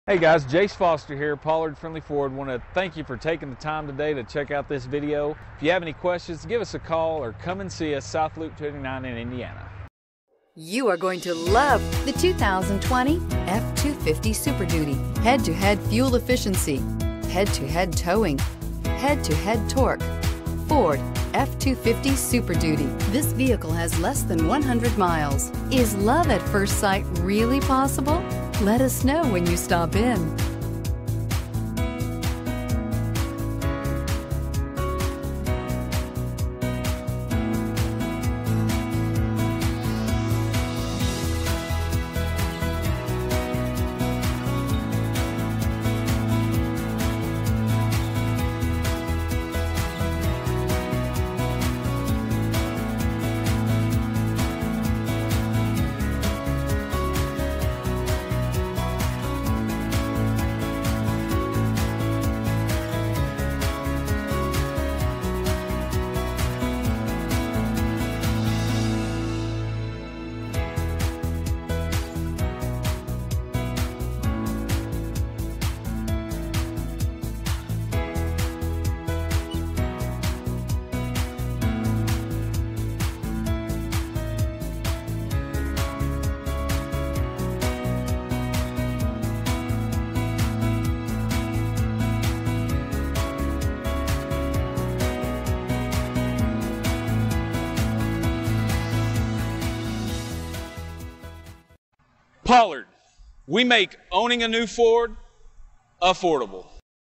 Hey guys, Jace Foster here, Pollard Ford. Want to thank you for taking the time today to check out this video. If you have any questions, give us a call or come and see us South Loop 29 in Indiana. You are going to love the 2020 F-250 Super Duty. Head-to-head fuel efficiency, head-to-head towing, head-to-head torque. Ford F-250 Super Duty. This vehicle has less than 100 miles. Is love at first sight really possible? Let us know when you stop in. Pollard, we make owning a new Ford affordable.